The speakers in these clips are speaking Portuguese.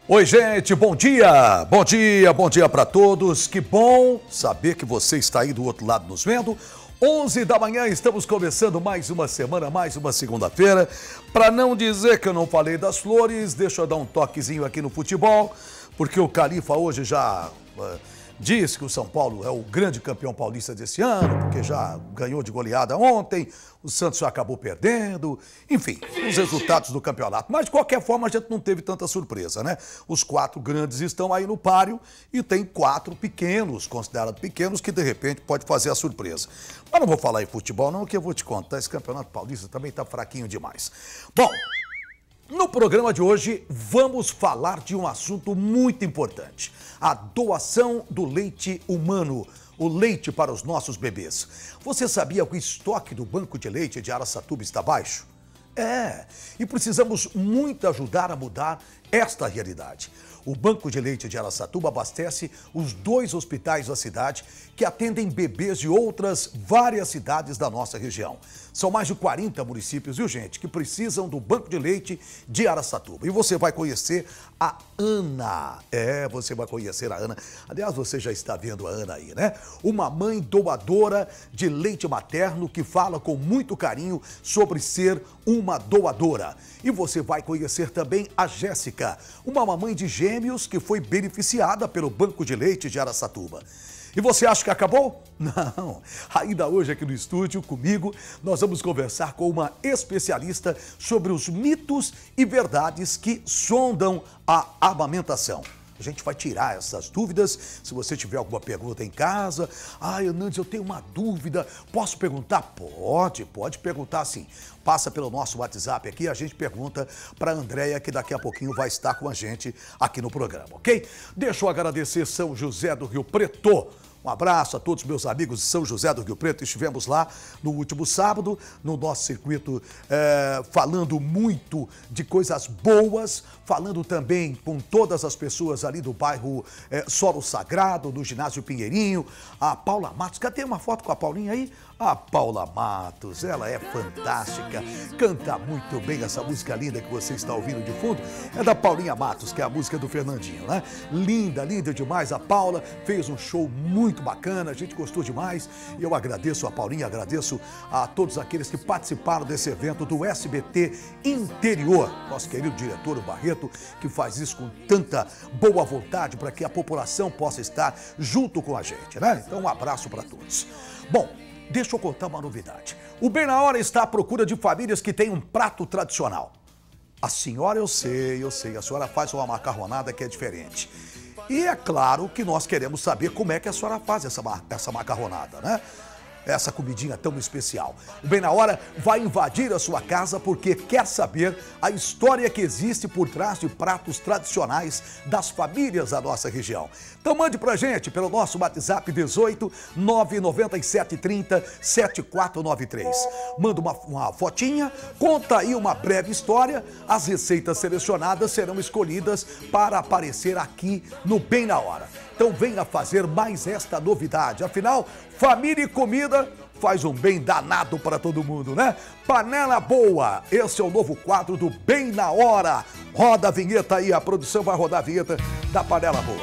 Oi, gente, bom dia! Bom dia, bom dia para todos. Que bom saber que você está aí do outro lado nos vendo. 11 da manhã, estamos começando mais uma semana, mais uma segunda-feira. Para não dizer que eu não falei das flores, deixa eu dar um toquezinho aqui no futebol, porque o Califa hoje já diz que o São Paulo é o grande campeão paulista desse ano, porque já ganhou de goleada ontem, o Santos já acabou perdendo, enfim, os resultados do campeonato. Mas, de qualquer forma, a gente não teve tanta surpresa, né? Os 4 grandes estão aí no páreo e tem 4 pequenos, considerados pequenos, que de repente pode fazer a surpresa. Mas não vou falar em futebol não, que eu vou te contar, esse campeonato paulista também tá fraquinho demais. Bom, no programa de hoje, vamos falar de um assunto muito importante. A doação do leite humano, o leite para os nossos bebês. Você sabia que o estoque do Banco de Leite de Araçatuba está baixo? E precisamos muito ajudar a mudar esta realidade. O Banco de Leite de Araçatuba abastece os 2 hospitais da cidade que atendem bebês de outras várias cidades da nossa região. São mais de 40 municípios, viu, gente, que precisam do Banco de Leite de Araçatuba. E você vai conhecer a Ana. Você vai conhecer a Ana. Aliás, você já está vendo a Ana aí, né? Uma mãe doadora de leite materno que fala com muito carinho sobre ser uma doadora. E você vai conhecer também a Jéssica, uma mamãe de gêmeos que foi beneficiada pelo Banco de Leite de Araçatuba. E você acha que acabou? Não. Ainda hoje aqui no estúdio, comigo, nós vamos conversar com uma especialista sobre os mitos e verdades que sondam a amamentação. A gente vai tirar essas dúvidas. Se você tiver alguma pergunta em casa, Hernandes, eu tenho uma dúvida, posso perguntar? Pode perguntar sim. Passa pelo nosso WhatsApp aqui, a gente pergunta para a Andréia, que daqui a pouquinho vai estar com a gente aqui no programa, ok? Deixa eu agradecer São José do Rio Preto. Um abraço a todos meus amigos de São José do Rio Preto. Estivemos lá no último sábado, no nosso circuito, falando muito de coisas boas, falando também com todas as pessoas ali do bairro Solo Sagrado, do ginásio Pinheirinho. A Paula Matos, cadê uma foto com a Paulinha aí? A Paula Matos, ela é fantástica, canta muito bem essa música linda que você está ouvindo de fundo. É da Paulinha Matos, que é a música do Fernandinho, né? Linda, linda demais. A Paula fez um show muito bacana, a gente gostou demais. E eu agradeço a Paulinha, agradeço a todos aqueles que participaram desse evento do SBT Interior. Nosso querido diretor, o Barreto, que faz isso com tanta boa vontade para que a população possa estar junto com a gente, né? Então, um abraço para todos. Bom, deixa eu contar uma novidade. O Bem na Hora está à procura de famílias que têm um prato tradicional. A senhora, eu sei, a senhora faz uma macarronada que é diferente. E é claro que nós queremos saber como é que a senhora faz essa macarronada, né? Essa comidinha tão especial. O Bem na Hora vai invadir a sua casa porque quer saber a história que existe por trás de pratos tradicionais das famílias da nossa região. Então mande pra gente pelo nosso WhatsApp 18 997 30 7493. Manda uma fotinha, conta aí uma breve história. As receitas selecionadas serão escolhidas para aparecer aqui no Bem na Hora. Então venha fazer mais esta novidade. Afinal, família e comida faz um bem danado para todo mundo, né? Panela Boa, esse é o novo quadro do Bem na Hora. Roda a vinheta aí, a produção vai rodar a vinheta da Panela Boa.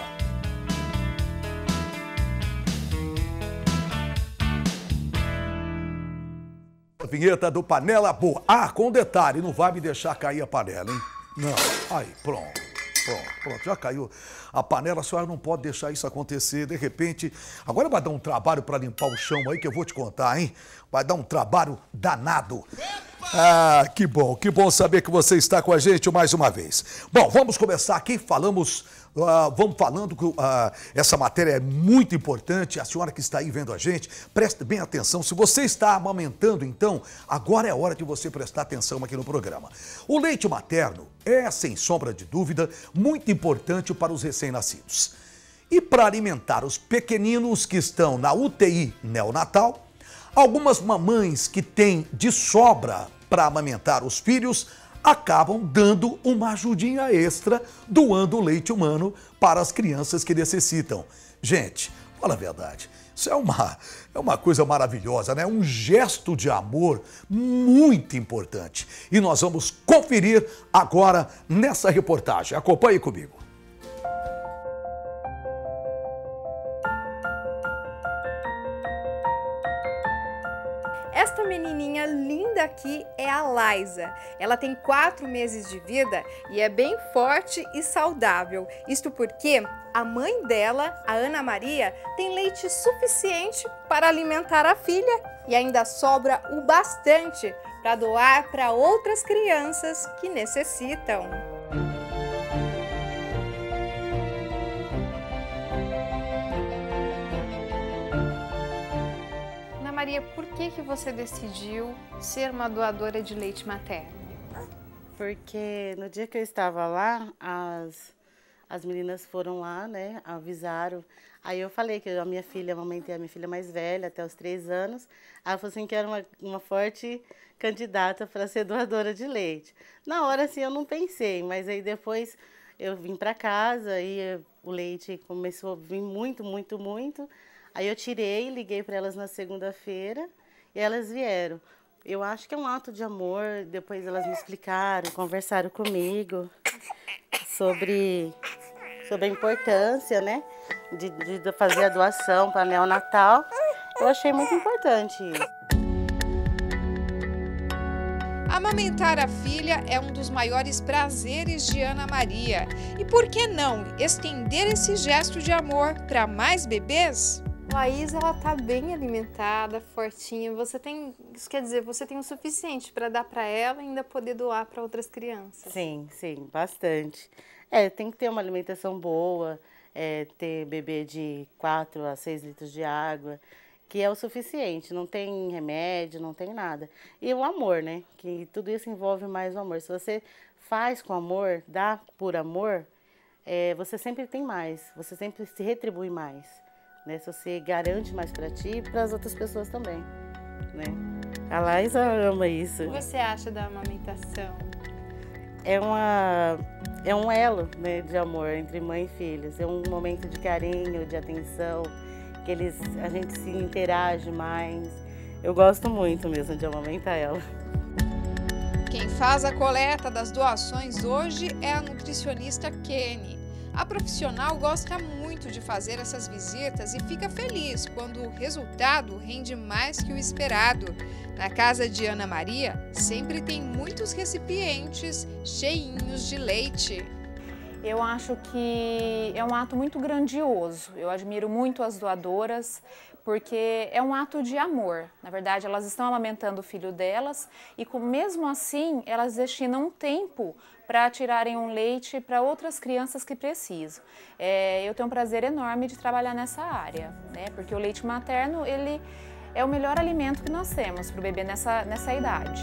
A vinheta do Panela Boa. Com detalhe, não vai me deixar cair a panela, hein? Não. Aí, pronto, já caiu a panela, a senhora não pode deixar isso acontecer, de repente, agora vai dar um trabalho para limpar o chão aí que eu vou te contar, hein? Vai dar um trabalho danado. Que bom saber que você está com a gente mais uma vez. Bom, vamos começar aqui, vamos falando que essa matéria é muito importante. A senhora que está aí vendo a gente, preste bem atenção. Se você está amamentando, então, agora é a hora de você prestar atenção aqui no programa. O leite materno é, sem sombra de dúvida, muito importante para os recém-nascidos. E para alimentar os pequeninos que estão na UTI neonatal, algumas mamães que têm de sobra para amamentar os filhos acabam dando uma ajudinha extra, doando leite humano para as crianças que necessitam. Gente, fala a verdade, isso é uma coisa maravilhosa, né? Um gesto de amor muito importante. E nós vamos conferir agora nessa reportagem. Acompanhe comigo. aqui é a Laisa. Ela tem 4 meses de vida e é bem forte e saudável. Isto porque a mãe dela, a Ana Maria, tem leite suficiente para alimentar a filha e ainda sobra o bastante para doar para outras crianças que necessitam. Maria, por que você decidiu ser uma doadora de leite materno? Porque no dia que eu estava lá, as meninas foram lá, né, avisaram. Aí eu falei que a minha filha, a mamãe tem a minha filha mais velha, até os 3 anos. Aí ela falou assim que era uma forte candidata para ser doadora de leite. Na hora, assim, eu não pensei, mas aí depois eu vim para casa e o leite começou a vir muito, muito, muito. Aí eu tirei, liguei para elas na segunda-feira e elas vieram. Eu acho que é um ato de amor, depois elas me explicaram, conversaram comigo sobre a importância, né, de fazer a doação para neonatal. Eu achei muito importante isso. Amamentar a filha é um dos maiores prazeres de Ana Maria. E por que não estender esse gesto de amor para mais bebês? Laís, ela tá bem alimentada, fortinha. Isso quer dizer, você tem o suficiente para dar para ela e ainda poder doar para outras crianças. Sim, sim, bastante. Tem que ter uma alimentação boa, ter bebê de 4 a 6 litros de água, que é o suficiente, não tem remédio, não tem nada. E o amor, né? Que tudo isso envolve mais o amor. Se você faz com amor, dá por amor, você sempre tem mais, você sempre se retribui mais. Né, se você garante mais para ti e para as outras pessoas também, né? A Laisa ama isso. O que você acha da amamentação? É um elo, né, de amor entre mãe e filhos. É um momento de carinho, de atenção, que a gente se interage mais. Eu gosto muito mesmo de amamentar ela. Quem faz a coleta das doações hoje é a nutricionista Kenny. A profissional gosta muito de fazer essas visitas e fica feliz quando o resultado rende mais que o esperado. Na casa de Ana Maria, sempre tem muitos recipientes cheinhos de leite. Eu acho que é um ato muito grandioso. Eu admiro muito as doadoras, porque é um ato de amor. Na verdade, elas estão amamentando o filho delas e, mesmo assim, elas destinam um tempo para tirarem um leite para outras crianças que precisam. Eu tenho um prazer enorme de trabalhar nessa área, né? Porque o leite materno, ele é o melhor alimento que nós temos para o bebê nessa idade.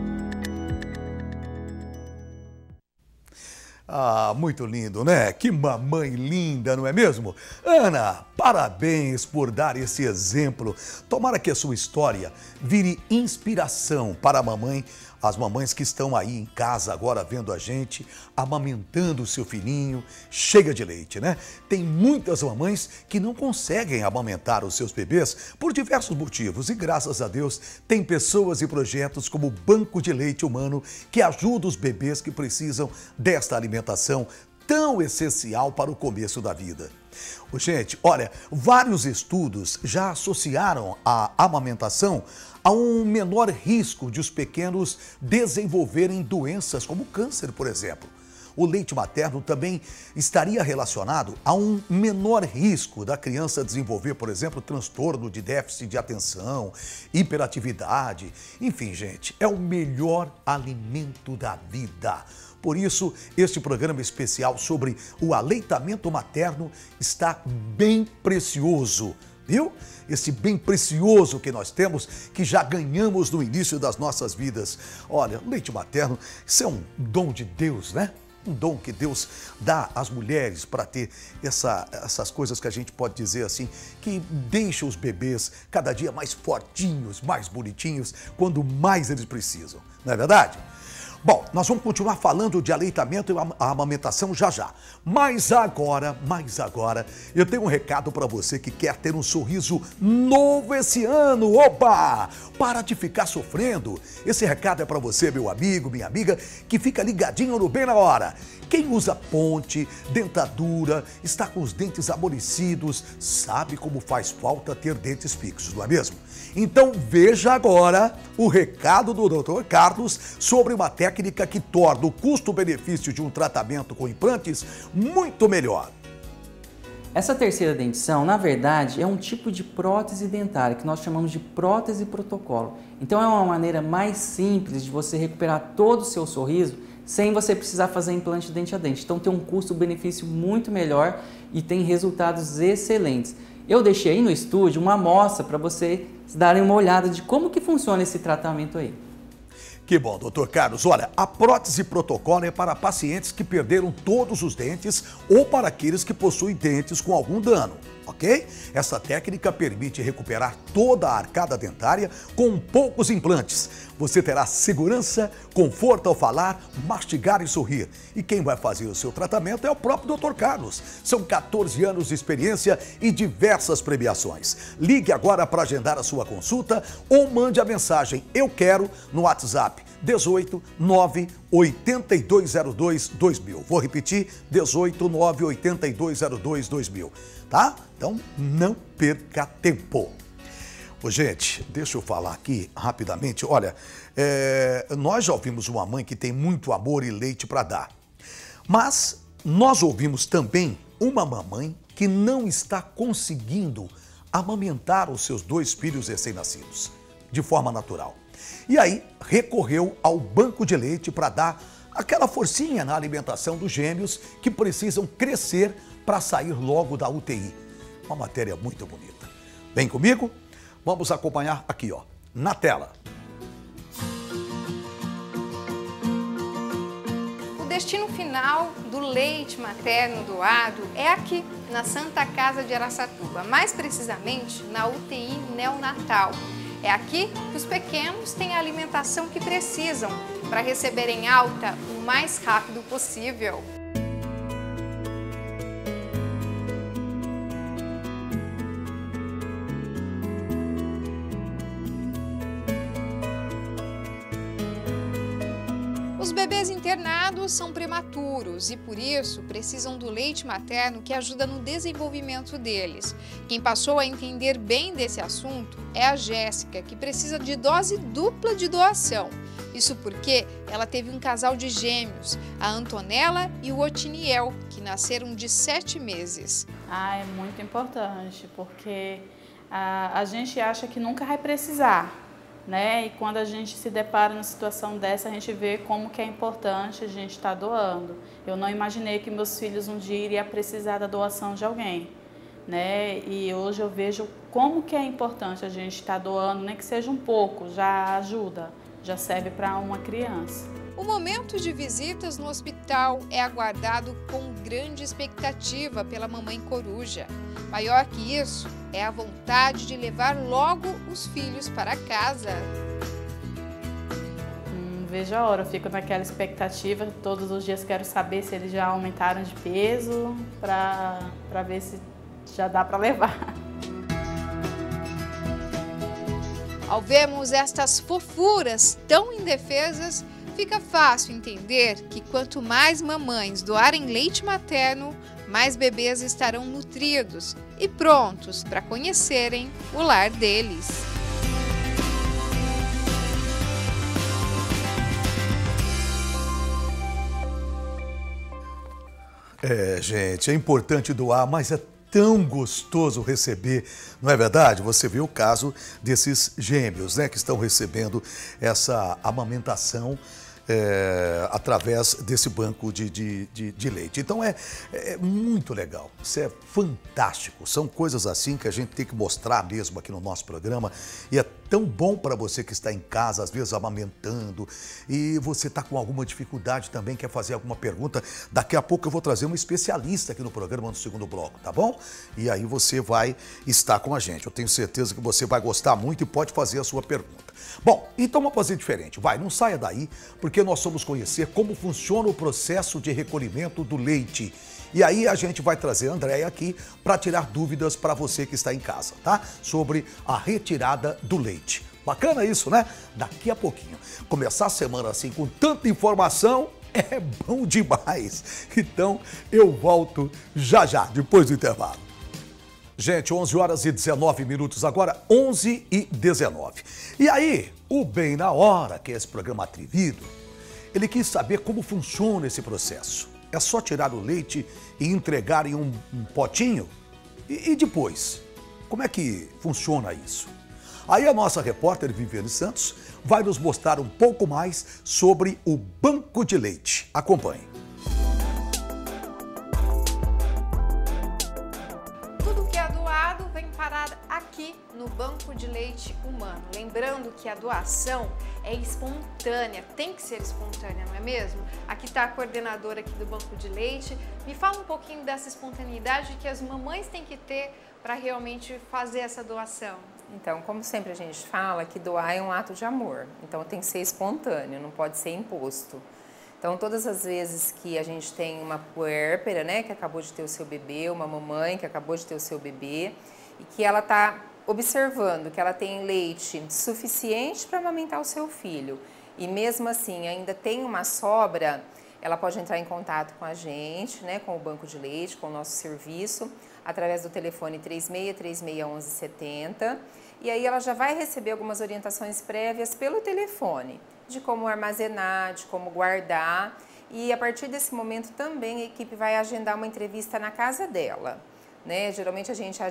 Ah, muito lindo, né? Que mamãe linda, não é mesmo? Ana, parabéns por dar esse exemplo. Tomara que a sua história vire inspiração para a mamãe, as mamães que estão aí em casa agora vendo a gente, amamentando o seu filhinho, chega de leite, né? Tem muitas mamães que não conseguem amamentar os seus bebês por diversos motivos e graças a Deus tem pessoas e projetos como o Banco de Leite Humano que ajuda os bebês que precisam desta alimentação tão essencial para o começo da vida. Gente, olha, vários estudos já associaram a amamentação a um menor risco de os pequenos desenvolverem doenças como câncer, por exemplo. O leite materno também estaria relacionado a um menor risco da criança desenvolver, por exemplo, transtorno de déficit de atenção, hiperatividade. Enfim, gente, é o melhor alimento da vida. Por isso, este programa especial sobre o aleitamento materno está bem precioso, viu? Esse bem precioso que nós temos, que já ganhamos no início das nossas vidas. Olha, leite materno, isso é um dom de Deus, né? Um dom que Deus dá às mulheres para ter essas coisas que a gente pode dizer assim, que deixa os bebês cada dia mais fortinhos, mais bonitinhos, quando mais eles precisam, não é verdade? Bom, nós vamos continuar falando de aleitamento e amamentação já já. Mas agora, eu tenho um recado para você que quer ter um sorriso novo esse ano. Opa! Para de ficar sofrendo. Esse recado é para você, meu amigo, minha amiga, que fica ligadinho no bem na hora. Quem usa ponte, dentadura, está com os dentes amolecidos, sabe como faz falta ter dentes fixos, não é mesmo? Então veja agora o recado do Dr. Carlos sobre uma técnica que torna o custo-benefício de um tratamento com implantes muito melhor. Essa terceira dentição, na verdade, é um tipo de prótese dentária que nós chamamos de prótese protocolo. Então é uma maneira mais simples de você recuperar todo o seu sorriso sem você precisar fazer implante dente a dente. Então tem um custo-benefício muito melhor e tem resultados excelentes. Eu deixei aí no estúdio uma amostra para vocês darem uma olhada de como que funciona esse tratamento aí. Que bom, doutor Carlos. Olha, a prótese protocolo é para pacientes que perderam todos os dentes ou para aqueles que possuem dentes com algum dano, ok? Essa técnica permite recuperar toda a arcada dentária com poucos implantes. Você terá segurança, conforto ao falar, mastigar e sorrir. E quem vai fazer o seu tratamento é o próprio Dr. Carlos. São 14 anos de experiência e diversas premiações. Ligue agora para agendar a sua consulta ou mande a mensagem "Eu quero" no WhatsApp 18 9 8202 2000. Vou repetir, 18 9 8202 2000, tá? Então não perca tempo. Ô, gente, deixa eu falar aqui rapidamente. Olha, nós já ouvimos uma mãe que tem muito amor e leite para dar. Mas nós ouvimos também uma mamãe que não está conseguindo amamentar os seus 2 filhos recém-nascidos de forma natural. E aí recorreu ao banco de leite para dar aquela forcinha na alimentação dos gêmeos que precisam crescer para sair logo da UTI. Uma matéria muito bonita. Vem comigo? Vamos acompanhar aqui, ó, na tela. O destino final do leite materno doado é aqui, na Santa Casa de Araçatuba, mais precisamente na UTI neonatal. É aqui que os pequenos têm a alimentação que precisam para receberem alta o mais rápido possível. Os bebês internados são prematuros e, por isso, precisam do leite materno que ajuda no desenvolvimento deles. Quem passou a entender bem desse assunto é a Jéssica, que precisa de dose dupla de doação. Isso porque ela teve um casal de gêmeos, a Antonella e o Otiniel, que nasceram de 7 meses. É muito importante, porque a gente acha que nunca vai precisar, né? E quando a gente se depara numa situação dessa, a gente vê como que é importante a gente estar doando. Eu não imaginei que meus filhos um dia iriam precisar da doação de alguém, né? E hoje eu vejo como que é importante a gente estar doando, nem que seja um pouco, já ajuda, já serve para uma criança. O momento de visitas no hospital é aguardado com grande expectativa pela mamãe coruja. Maior que isso é a vontade de levar logo os filhos para casa. Vejo a hora, eu fico naquela expectativa, todos os dias quero saber se eles já aumentaram de peso, para ver se já dá para levar. Ao vermos estas fofuras tão indefesas, fica fácil entender que quanto mais mamães doarem leite materno, mais bebês estarão nutridos e prontos para conhecerem o lar deles. Gente, é importante doar, mas é tão gostoso receber, não é verdade? Você vê o caso desses gêmeos, né, que estão recebendo essa amamentação através desse banco de leite. Então é muito legal, isso é fantástico. São coisas assim que a gente tem que mostrar mesmo aqui no nosso programa e é tão bom para você que está em casa, às vezes amamentando, e você está com alguma dificuldade também, quer fazer alguma pergunta. Daqui a pouco eu vou trazer um especialista aqui no programa no segundo bloco, tá bom? E aí você vai estar com a gente. Eu tenho certeza que você vai gostar muito e pode fazer a sua pergunta. Bom, então vamos fazer diferente. Vai, não saia daí, porque nós vamos conhecer como funciona o processo de recolhimento do leite. E aí a gente vai trazer a Andréia aqui para tirar dúvidas para você que está em casa, tá? Sobre a retirada do leite. Bacana isso, né? Daqui a pouquinho. Começar a semana assim com tanta informação é bom demais. Então eu volto já já, depois do intervalo. Gente, 11 horas e 19 minutos agora, 11 e 19. E aí, o Bem na Hora, que é esse programa atrevido, ele quis saber como funciona esse processo. É só tirar o leite e entregar em um potinho? E depois, como é que funciona isso? Aí a nossa repórter Viviane Santos vai nos mostrar um pouco mais sobre o banco de leite. Acompanhe. Tudo que é doado vem parar aqui no banco de leite humano. Lembrando que a doação é espontânea, tem que ser espontânea, não é mesmo? Aqui está a coordenadora aqui do banco de leite. Me fala um pouquinho dessa espontaneidade que as mamães têm que ter para realmente fazer essa doação. Então, como sempre a gente fala, que doar é um ato de amor. Então tem que ser espontâneo, não pode ser imposto. Então, todas as vezes que a gente tem uma puérpera, né, que acabou de ter o seu bebê, uma mamãe que acabou de ter o seu bebê, e que ela está observando que ela tem leite suficiente para amamentar o seu filho, e mesmo assim ainda tem uma sobra, ela pode entrar em contato com a gente, né, com o banco de leite, com o nosso serviço, através do telefone 36361170, e aí ela já vai receber algumas orientações prévias pelo telefone, de como armazenar, de como guardar, e a partir desse momento também a equipe vai agendar uma entrevista na casa dela. Né? Geralmente a gente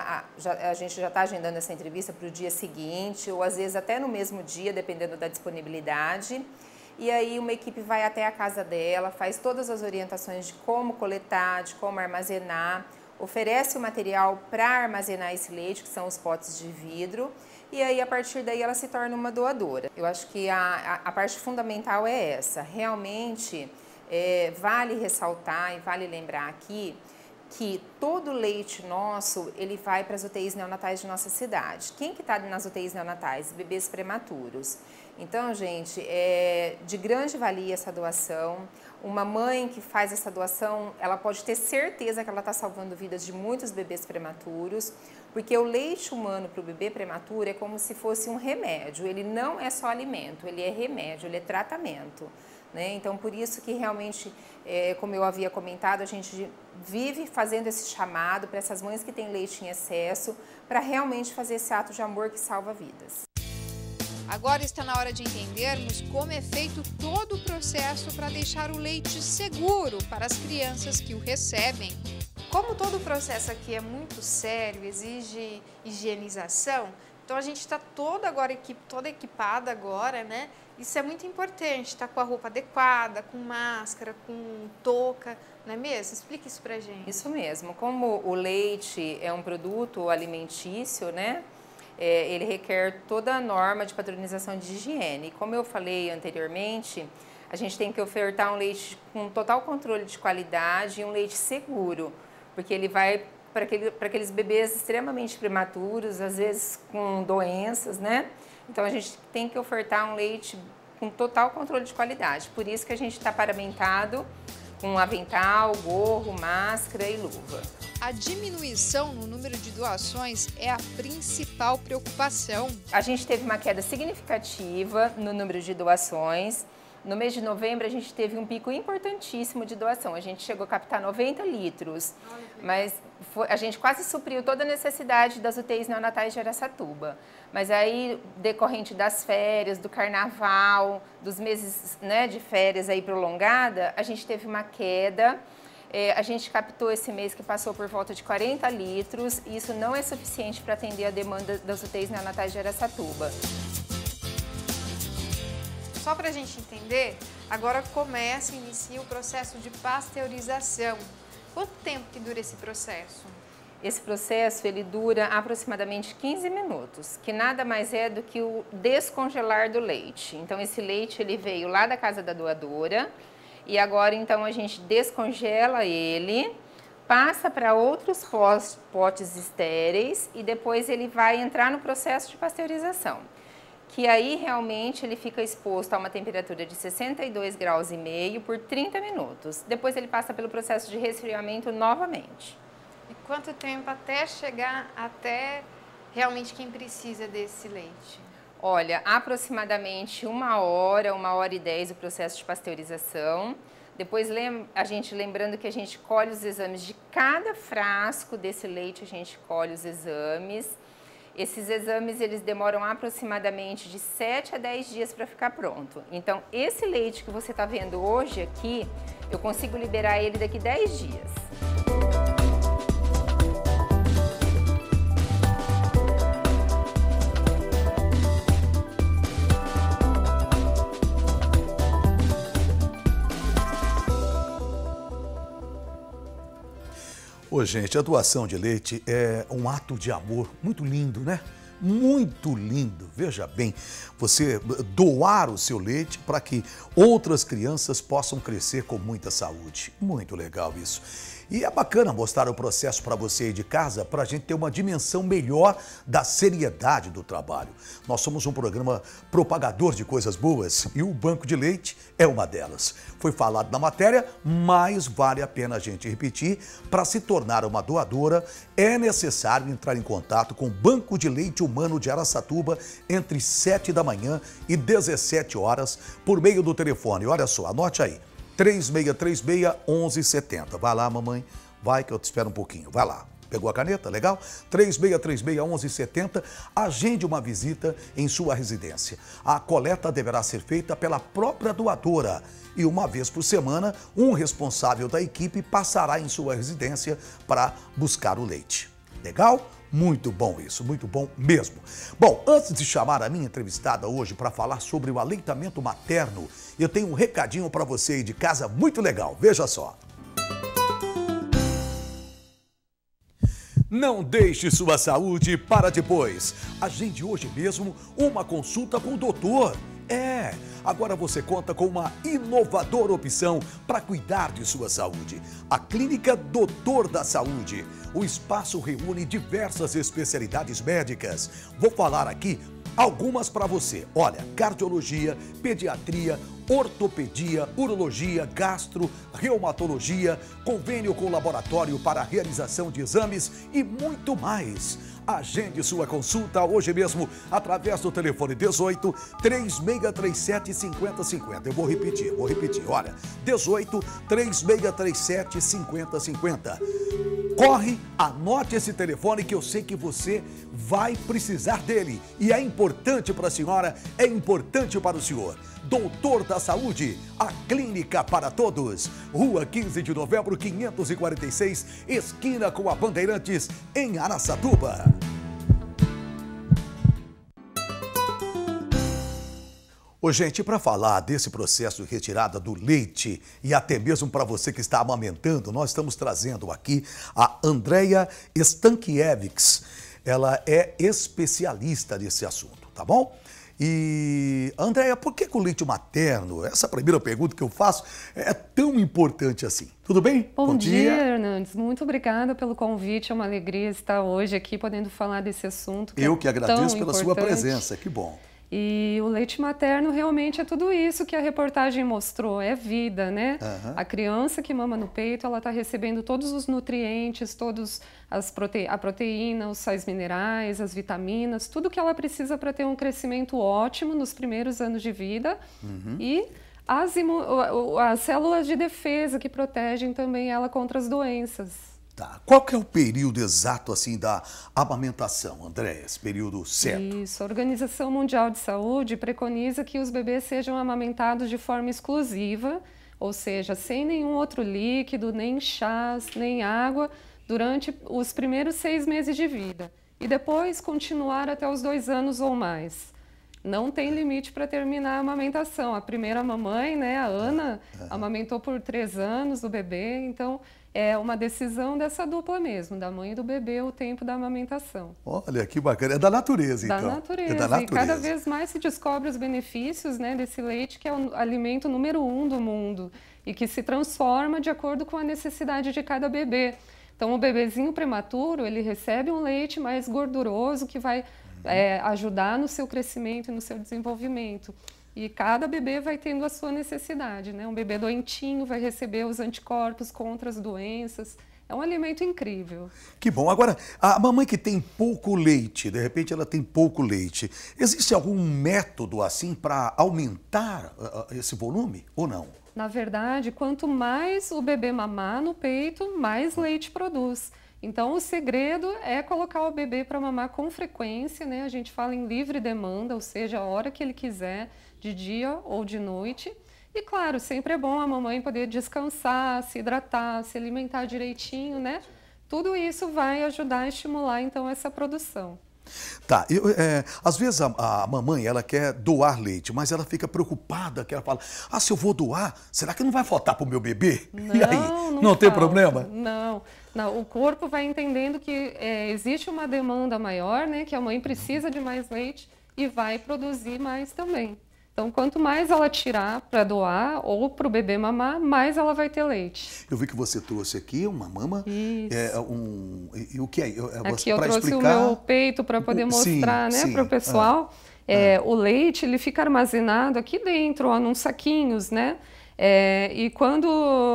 já está agendando essa entrevista para o dia seguinte, ou às vezes até no mesmo dia, dependendo da disponibilidade. E aí uma equipe vai até a casa dela, faz todas as orientações de como coletar, de como armazenar, oferece o material para armazenar esse leite, que são os potes de vidro, e aí a partir daí ela se torna uma doadora. Eu acho que a parte fundamental é essa. Realmente vale ressaltar e vale lembrar aqui que todo leite nosso, ele vai para as UTIs neonatais de nossa cidade. Quem que está nas UTIs neonatais? Bebês prematuros. Então, gente, é de grande valia essa doação. Uma mãe que faz essa doação, ela pode ter certeza que ela está salvando vidas de muitos bebês prematuros, porque o leite humano para o bebê prematuro é como se fosse um remédio. Ele não é só alimento, ele é remédio, ele é tratamento. Né? Então, por isso que realmente, como eu havia comentado, a gente vive fazendo esse chamado para essas mães que têm leite em excesso, para realmente fazer esse ato de amor que salva vidas. Agora está na hora de entendermos como é feito todo o processo para deixar o leite seguro para as crianças que o recebem. Como todo o processo aqui é muito sério, exige higienização, então a gente está toda equipada agora, né? Isso é muito importante, estar com a roupa adequada, com máscara, com touca, não é mesmo? Explica isso pra gente. Isso mesmo. Como o leite é um produto alimentício, né? Ele requer toda a norma de padronização de higiene. Como eu falei anteriormente, a gente tem que ofertar um leite com total controle de qualidade e um leite seguro, porque ele vai para aqueles bebês extremamente prematuros, às vezes com doenças, né? Então, a gente tem que ofertar um leite com total controle de qualidade. Por isso que a gente está paramentado com avental, gorro, máscara e luva. A diminuição no número de doações é a principal preocupação. A gente teve uma queda significativa no número de doações. No mês de novembro, a gente teve um pico importantíssimo de doação. A gente chegou a captar 90 litros, mas a gente quase supriu toda a necessidade das UTIs neonatais de Araçatuba. Mas aí, decorrente das férias, do carnaval, dos meses, né, de férias aí prolongada, a gente teve uma queda. A gente captou esse mês que passou por volta de 40 litros, e isso não é suficiente para atender a demanda das UTIs neonatais de Araçatuba. Só para a gente entender, agora inicia o processo de pasteurização. Quanto tempo que dura esse processo? esse processo ele dura aproximadamente 15 minutos, que nada mais é do que o descongelar do leite. Então esse leite ele veio lá da casa da doadora e agora então a gente descongela ele, passa para outros potes estéreis e depois ele vai entrar no processo de pasteurização, que aí realmente ele fica exposto a uma temperatura de 62,5 graus por 30 minutos. Depois ele passa pelo processo de resfriamento novamente. E quanto tempo até chegar até realmente quem precisa desse leite? Olha, aproximadamente 1h e 10 o processo de pasteurização. Depois a gente lembrando que a gente colhe os exames de cada frasco desse leite, a gente colhe os exames. Esses exames eles demoram aproximadamente de 7 a 10 dias para ficar pronto. Então esse leite que você está vendo hoje aqui, eu consigo liberar ele daqui 10 dias. Ô, gente, a doação de leite é um ato de amor muito lindo, né? Muito lindo. Veja bem, você doar o seu leite para que outras crianças possam crescer com muita saúde. Muito legal isso. E é bacana mostrar o processo para você aí de casa, para a gente ter uma dimensão melhor da seriedade do trabalho. Nós somos um programa propagador de coisas boas e o Banco de Leite é uma delas. Foi falado na matéria, mas vale a pena a gente repetir. Para se tornar uma doadora, é necessário entrar em contato com o Banco de Leite Humano de Araçatuba entre 7 da manhã e 17 horas por meio do telefone. Olha só, anote aí. 3636-1170. Vai lá, mamãe. Vai que eu te espero um pouquinho. Vai lá. Pegou a caneta? Legal? 3636-1170. Agende uma visita em sua residência. A coleta deverá ser feita pela própria doadora. E uma vez por semana, um responsável da equipe passará em sua residência para buscar o leite. Legal? Muito bom isso, muito bom mesmo. Bom, antes de chamar a minha entrevistada hoje para falar sobre o aleitamento materno, eu tenho um recadinho para você aí de casa muito legal. Veja só. Não deixe sua saúde para depois. Agende hoje mesmo uma consulta com o doutor. Agora você conta com uma inovadora opção para cuidar de sua saúde. A Clínica Doutor da Saúde. O espaço reúne diversas especialidades médicas. Vou falar aqui algumas para você. Olha, cardiologia, pediatria, ortopedia, urologia, gastro, reumatologia, convênio com laboratório para a realização de exames e muito mais. Agende sua consulta hoje mesmo através do telefone 18 3637 5050. Eu vou repetir. Olha, 18 3637 5050. Corre, anote esse telefone que eu sei que você vai precisar dele. E é importante para a senhora, é importante para o senhor. Doutor da Saúde, a clínica para todos. Rua 15 de novembro, 546, esquina com a Bandeirantes, em Araçatuba. Ô, gente, para falar desse processo de retirada do leite e até mesmo para você que está amamentando, nós estamos trazendo aqui a Andréia Stankiewicz. Ela é especialista nesse assunto, tá bom? E, Andréia, por que o leite materno, essa primeira pergunta que eu faço, é tão importante assim? Tudo bem? Bom dia, Hernandes. Muito obrigada pelo convite. É uma alegria estar hoje aqui podendo falar desse assunto. Eu que agradeço pela sua presença. Que bom. E o leite materno realmente é tudo isso que a reportagem mostrou, é vida, né? Uhum. A criança que mama no peito, ela está recebendo todos os nutrientes, a proteína, os sais minerais, as vitaminas, tudo que ela precisa para ter um crescimento ótimo nos primeiros anos de vida. Uhum. E as células de defesa que protegem também ela contra as doenças. Tá. Qual que é o período exato assim da amamentação, André? Esse período certo? Isso. A Organização Mundial de Saúde preconiza que os bebês sejam amamentados de forma exclusiva, ou seja, sem nenhum outro líquido, nem chás, nem água, durante os primeiros 6 meses de vida. E depois continuar até os 2 anos ou mais. Não tem limite para terminar a amamentação. A primeira mamãe, né, a Ana, amamentou por 3 anos o bebê, então é uma decisão dessa dupla mesmo, da mãe e do bebê, o tempo da amamentação. Olha, que bacana. É da natureza, então. Da natureza. É da natureza. E cada vez mais se descobre os benefícios, né, desse leite, que é o alimento número 1 do mundo e que se transforma de acordo com a necessidade de cada bebê. Então, o bebezinho prematuro, ele recebe um leite mais gorduroso que vai ajudar no seu crescimento e no seu desenvolvimento. E cada bebê vai tendo a sua necessidade, né? Um bebê doentinho vai receber os anticorpos contra as doenças. É um alimento incrível. Que bom. Agora, a mamãe que tem pouco leite, de repente ela tem pouco leite, existe algum método assim para aumentar esse volume ou não? Na verdade, quanto mais o bebê mamar no peito, mais leite produz. Então, o segredo é colocar o bebê para mamar com frequência, né? A gente fala em livre demanda, ou seja, a hora que ele quiser, de dia ou de noite. E, claro, sempre é bom a mamãe poder descansar, se hidratar, se alimentar direitinho, né? Tudo isso vai ajudar a estimular, então, essa produção. Tá, às vezes a mamãe, ela quer doar leite, mas ela fica preocupada, que ela fala, se eu vou doar, será que não vai faltar para o meu bebê? Não, e aí, não tem problema? Não, o corpo vai entendendo que existe uma demanda maior, né, que a mãe precisa de mais leite e vai produzir mais também. Então, quanto mais ela tirar para doar ou para o bebê mamar, mais ela vai ter leite. Eu vi que você trouxe aqui uma mama. Isso. E o que é? Aqui eu trouxe o meu peito para poder mostrar, né, para o pessoal. O leite, ele fica armazenado aqui dentro, ó, nos saquinhos, né? E quando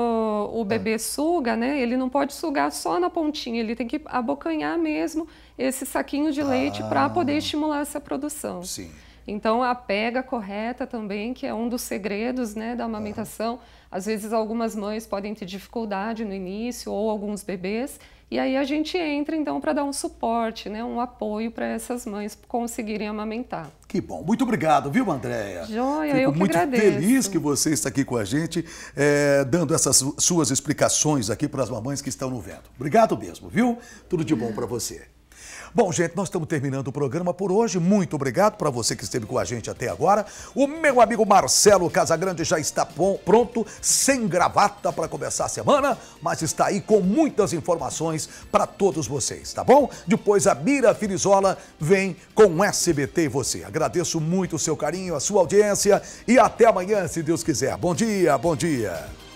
o bebê suga, né, ele não pode sugar só na pontinha, ele tem que abocanhar mesmo esse saquinho de leite para poder estimular essa produção. Sim. Então, a pega correta também, que é um dos segredos, né, da amamentação. Às vezes, algumas mães podem ter dificuldade no início, ou alguns bebês, e aí a gente entra, então, para dar um suporte, né, um apoio para essas mães conseguirem amamentar. Que bom. Muito obrigado, viu, Andréia? Joia, eu que agradeço. Fico muito feliz que você está aqui com a gente, dando essas suas explicações aqui para as mamães que estão no vendo. Obrigado mesmo, viu? Tudo de bom para você. Bom, gente, nós estamos terminando o programa por hoje. Muito obrigado para você que esteve com a gente até agora. O meu amigo Marcelo Casagrande já está pronto, sem gravata para começar a semana, mas está aí com muitas informações para todos vocês, tá bom? Depois a Mira Filizola vem com SBT e você. Agradeço muito o seu carinho, a sua audiência e até amanhã, se Deus quiser. Bom dia, bom dia.